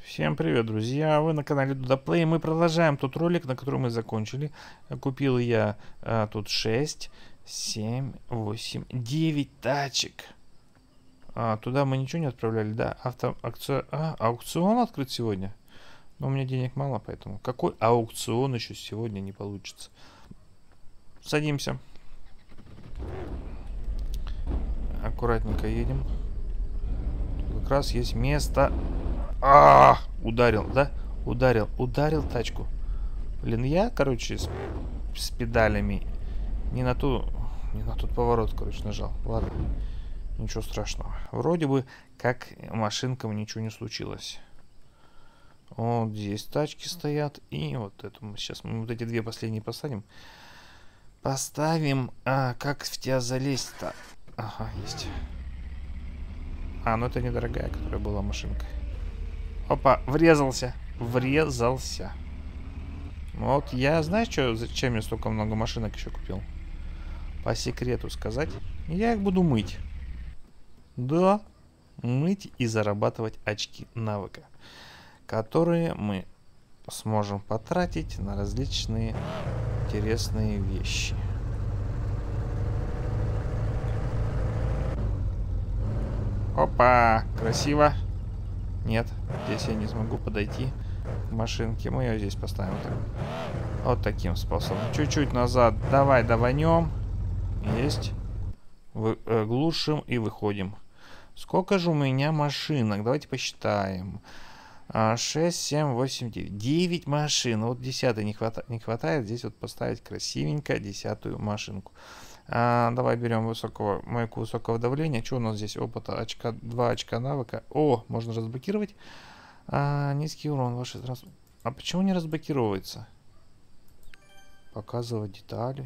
Всем привет, друзья! Вы на канале Dudaplay. Мы продолжаем тот ролик, на котором мы закончили. Купил я тут 6, 7, 8, 9 тачек. Туда мы ничего не отправляли, да? Аукцион открыт сегодня. Но у меня денег мало, поэтому какой аукцион еще сегодня не получится. Садимся. Аккуратненько едем. Тут как раз есть место. Ударил, да? Ударил тачку. Блин, я, короче, с педалями не на тот поворот, короче, нажал. Ладно, ничего страшного. Вроде бы, как машинкам ничего не случилось. Вот здесь тачки стоят. И вот эту мы сейчас, вот эти две последние посадим. Поставим, как в тебя залезть-то? Ага, есть. Ну это недорогая, которая была машинка. Опа, врезался. Врезался. Вот я, знаешь, зачем я столько много машинок еще купил? По секрету сказать. Я их буду мыть. Да, мыть и зарабатывать очки навыка, которые мы сможем потратить на различные интересные вещи. Опа, красиво. Нет, здесь я не смогу подойти к машинке. Мы ее здесь поставим вот таким способом. Чуть-чуть назад. Давай, даванем. Есть. Глушим и выходим. Сколько же у меня машинок? Давайте посчитаем. 6, 7, 8, 9. 9 машин. Вот 10-й не хватает. Здесь вот поставить красивенько 10-ю машинку. Давай берем майку высокого давления. Что у нас здесь? Опыта 2 очка навыка. О, можно разблокировать. Низкий урон. Почему не разблокируется? Показывать детали.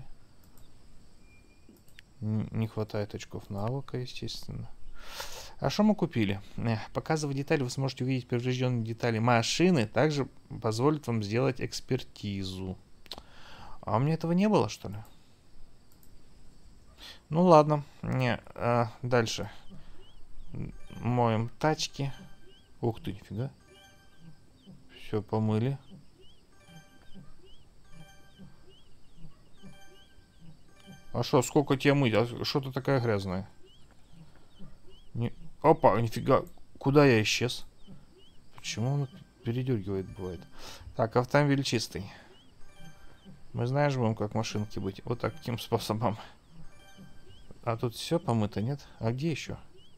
Не хватает очков навыка, естественно. Что мы купили? Показывать детали, вы сможете увидеть поврежденные детали машины. Также позволит вам сделать экспертизу. У меня этого не было, что ли? Ну ладно. Дальше. Моем тачки. Ух ты, нифига. Все помыли. Что, сколько тебе мыть? Что ты такая грязная? Опа, нифига. Куда я исчез? Почему он передергивает, бывает? Так, автомобиль чистый. Мы знаешь, будем как машинки быть. Вот таким способом. Тут все помыто, нет? А где еще?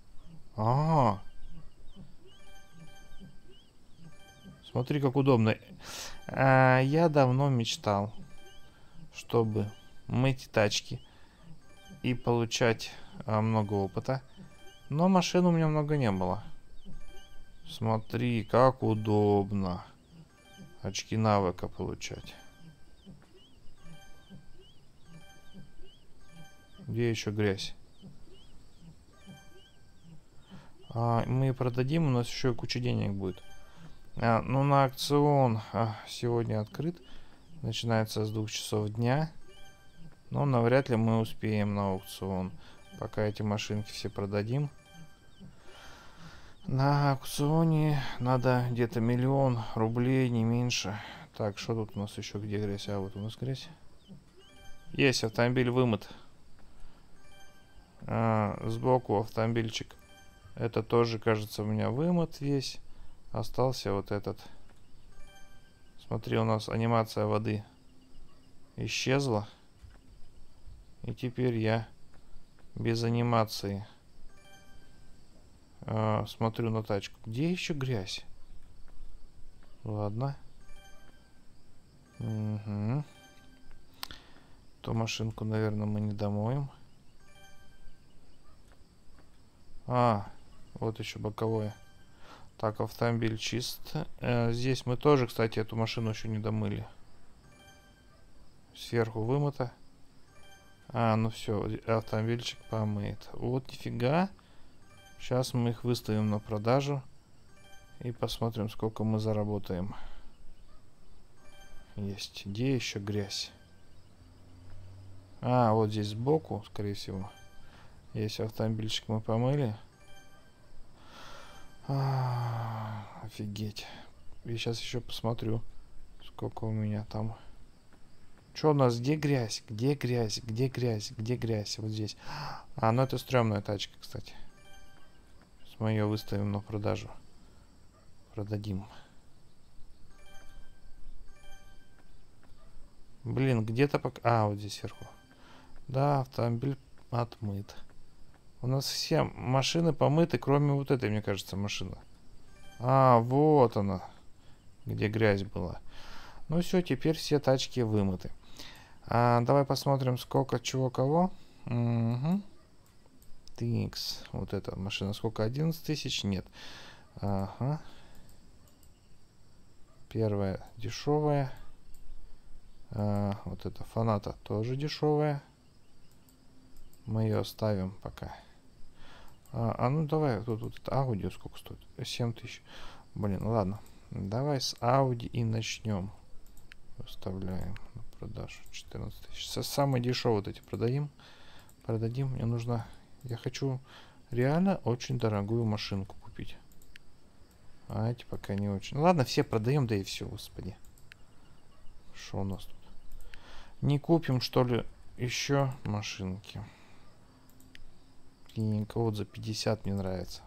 Смотри, как удобно. Я давно мечтал, чтобы мыть тачки и получать много опыта. Но машин у меня много не было. Смотри, как удобно очки навыка получать. Где еще грязь? Мы продадим, у нас еще куча денег будет. Ну, на аукцион сегодня открыт. Начинается с 2 часов дня. Но навряд ли мы успеем на аукцион. Пока эти машинки все продадим. На аукционе надо где-то 1 000 000 рублей, не меньше. Так, что тут у нас еще? Где грязь? Вот у нас грязь. Есть, автомобиль вымыт. Сбоку автомобильчик. Это тоже, кажется, у меня вымыт весь. Остался вот этот. Смотри, у нас анимация воды исчезла. И теперь я без анимации смотрю на тачку. Где еще грязь? Ладно. Угу. Ту машинку, наверное, мы не домоем. Вот еще боковое. Так, автомобиль чист. Здесь мы тоже, кстати, эту машину еще не домыли. Сверху вымыто. Ну все, автомобильчик помыт. Вот нифига. Сейчас мы их выставим на продажу. И посмотрим, сколько мы заработаем. Есть. Где еще грязь? Вот здесь сбоку, скорее всего. Есть автомобильчик, мы помыли. Офигеть. Я сейчас еще посмотрю, сколько у меня там. Что у нас? Где грязь? Где грязь? Где грязь? Где грязь? Вот здесь. А, ну это стрёмная тачка, кстати. Мы ее выставим на продажу. Продадим. Блин, где-то пока... А, вот здесь сверху. Да, автомобиль отмыт. У нас все машины помыты, кроме вот этой, мне кажется, машины. А, вот она. Где грязь была. Ну все, теперь все тачки вымыты. Давай посмотрим, сколько чего кого. Угу. Тикс. Вот эта машина сколько? 11 тысяч? Нет. Ага. Первая дешевая. Вот эта Фаната тоже дешевая. Мы ее оставим пока. Ну давай, тут Audi сколько стоит? 7 тысяч. Блин, ладно. Давай с Audi и начнем. Выставляем на продажу 14 тысяч. Самые дешевые вот эти продадим. Продадим. Мне нужно... Я хочу реально очень дорогую машинку купить. А эти пока не очень. Ладно, все продаем, да и все, господи. Что у нас тут? Не купим, что ли, еще машинки? Клиника, вот за 50 мне нравится.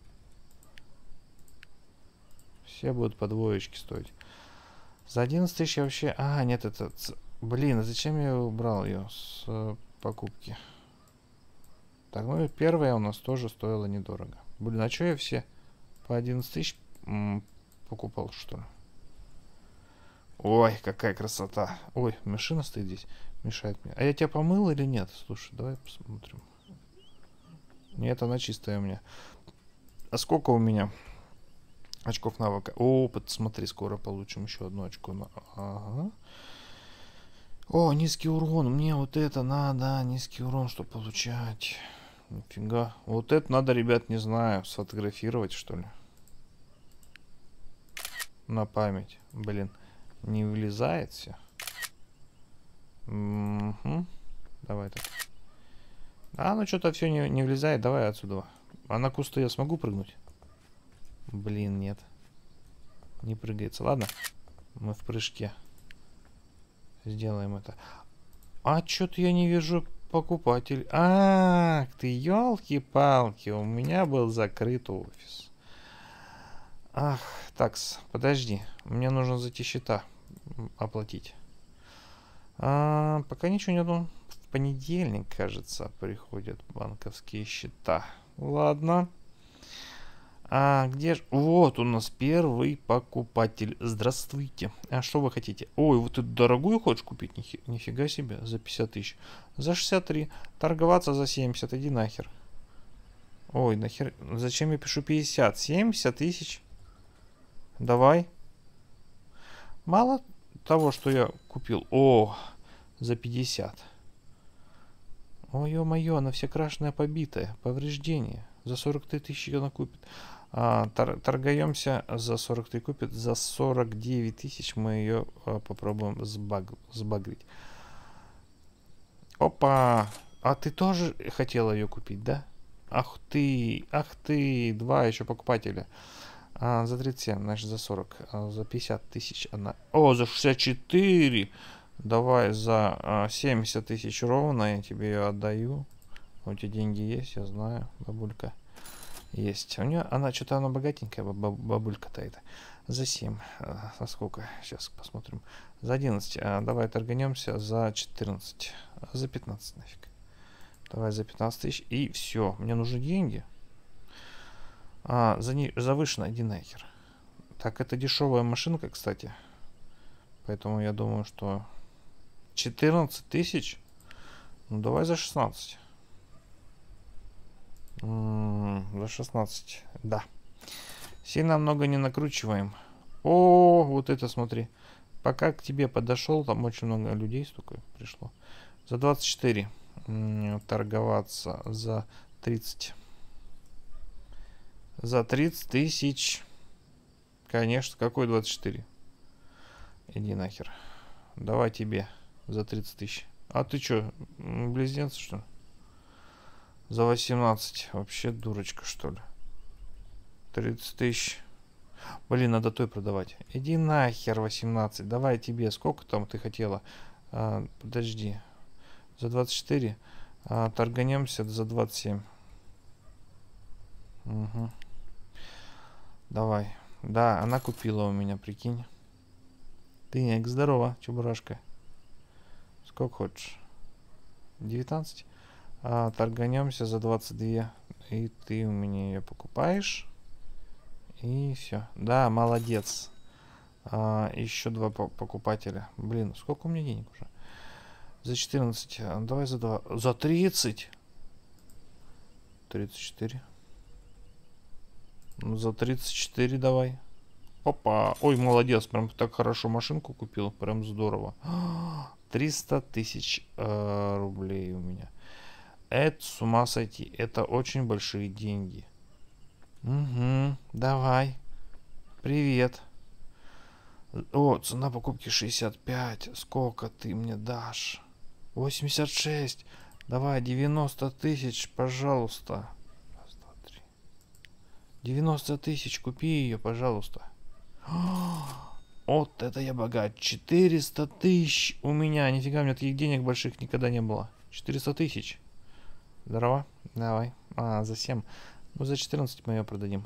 Все будут по двоечке стоить. За 11 тысяч вообще... А, нет, это... Блин, а зачем я убрал ее с покупки? Так, ну и первая у нас тоже стоила недорого. Блин, а что я все по 11 тысяч покупал, что ли? Ой, какая красота. Ой, машина стоит здесь. Мешает мне. А я тебя помыл или нет? Слушай, давай посмотрим. Нет, она чистая у меня. А сколько у меня очков навыка? Опыт, смотри, скоро получим еще одно очко. Ага. О, низкий урон. Мне вот это надо. Низкий урон, что получать. Нифига. Вот это надо, ребят, не знаю, сфотографировать, что ли. На память. Блин, не влезает все. Угу. Давай так. Ну что-то все не влезает. Давай отсюда. А на кусты я смогу прыгнуть? Блин, нет. Не прыгается. Ладно. Мы в прыжке. Сделаем это. А что-то я не вижу покупатель. Ты елки-палки. У меня был закрыт офис. Ах, такс, подожди. Мне нужно зайти счета оплатить. Пока ничего нету. В понедельник, кажется, приходят банковские счета. Ладно. Где же... Вот у нас первый покупатель. Здравствуйте. Что вы хотите? Ой, вот эту дорогую хочешь купить? Нифига себе. За 50 тысяч. За 63. Торговаться за 70. Иди нахер. Ой, нахер. Зачем я пишу 50? 70 тысяч. Давай. Мало того, что я купил. О, за 50. Ой, ё-моё, она вся крашеная, побитая. Повреждение. За 43 тысячи она купит. Торгаемся, за 43 купит. За 49 тысяч мы ее попробуем сбагрить. Опа! А ты тоже хотела ее купить, да? Ах ты, два еще покупателя. За 37, значит за 40. За 50 тысяч она... О, за 64! Давай за 70 тысяч ровно я тебе ее отдаю. У тебя деньги есть, я знаю, бабулька. Есть. У нее, она богатенькая, бабулька-то это. За 7. За сколько? Сейчас посмотрим. За 11. Давай торганемся за 14. За 15 нафиг. Давай за 15 тысяч. И все. Мне нужны деньги. Завышено, иди нахер. Так, это дешевая машинка, кстати. Поэтому я думаю, что 14 тысяч. Ну, давай за 16. За 16. Да. Сильно много не накручиваем. О, вот это смотри. Пока к тебе подошел, там очень много людей столько пришло. За 24. Торговаться за 30. За 30 тысяч. Конечно, какой 24? Иди нахер. Давай тебе за 30 тысяч. А ты что, близнец, что ли? За 18. Вообще дурочка, что ли? 30 тысяч. Блин, надо той продавать. Иди нахер, 18. Давай тебе. Сколько там ты хотела? Подожди. За 24. Торганемся за 27. Угу. Давай. Да, она купила у меня, прикинь. Ты, здорово, чебурашка. Сколько хочешь? 19. Торганемся за 22. И ты у меня ее покупаешь. И все. Да, молодец. Еще 2 покупателя. Блин, сколько у меня денег уже? За 14. Давай за 2. За 30. 34. Ну, за 34 давай. Опа. Ой, молодец. Прям так хорошо машинку купил. Прям здорово. 300 тысяч рублей у меня. Это с ума сойти. Это очень большие деньги. Угу. Давай. Привет. О, цена покупки 65. Сколько ты мне дашь? 86. Давай, 90 тысяч, пожалуйста. Раз, два, три. 90 тысяч, купи ее, пожалуйста. Вот это я богат. 400 тысяч у меня. Нифига, у меня таких денег больших никогда не было. 400 тысяч. Здорово. Давай. За 7. Ну, за 14 мы ее продадим.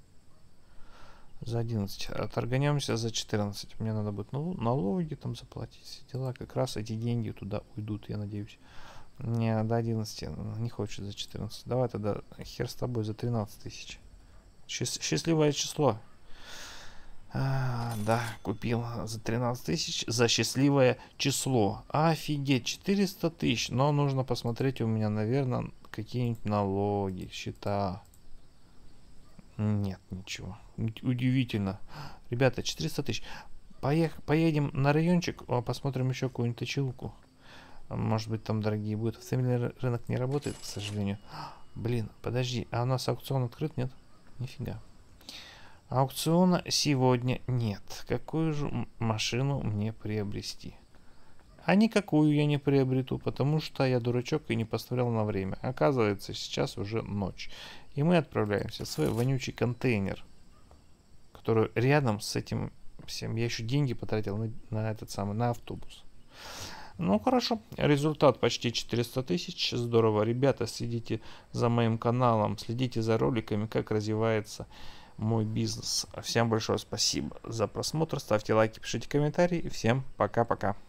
За 11. Торганемся за 14. Мне надо будет налоги там заплатить. Все дела. Как раз эти деньги туда уйдут, я надеюсь. Не, до 11. Не хочет за 14. Давай тогда хер с тобой за 13 тысяч. Счастливое число. Да, купил за 13 тысяч. За счастливое число. Офигеть, 400 тысяч. Но нужно посмотреть у меня, наверное, какие-нибудь налоги, счета. Нет, ничего. Удивительно. Ребята, 400 тысяч. Поедем на райончик, посмотрим еще какую-нибудь точилку. Может быть, там дорогие будут. Автомобильный рынок не работает, к сожалению. Блин, подожди, а у нас аукцион открыт, нет? Нифига. Аукциона сегодня нет. Какую же машину мне приобрести? А никакую я не приобрету, потому что я дурачок и не посмотрел на время. Оказывается, сейчас уже ночь. И мы отправляемся в свой вонючий контейнер, который рядом с этим всем. Я еще деньги потратил на этот самый, на автобус. Ну хорошо, результат почти 400 тысяч. Здорово, ребята, следите за моим каналом, следите за роликами, как развивается мой бизнес. Всем большое спасибо за просмотр, ставьте лайки, пишите комментарии. Всем пока-пока.